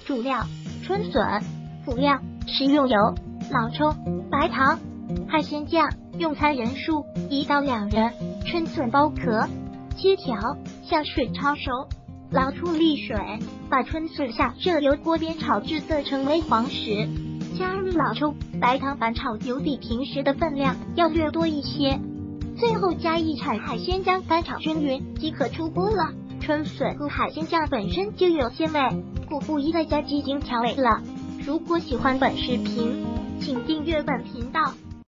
主料：春笋。辅料：食用油、老抽、白糖。海鲜酱，用餐人数1到2人。春笋剥壳，切条，下水焯熟，捞出沥水，把春笋下热油锅边炒至色成为黄时，加入老抽、白糖翻炒，油比平时的分量要略多一些。最后加一铲海鲜酱翻炒均匀即可出锅了。春笋和海鲜酱本身就有鲜味，故不宜再加鸡精调味了。如果喜欢本视频，请订阅本频道。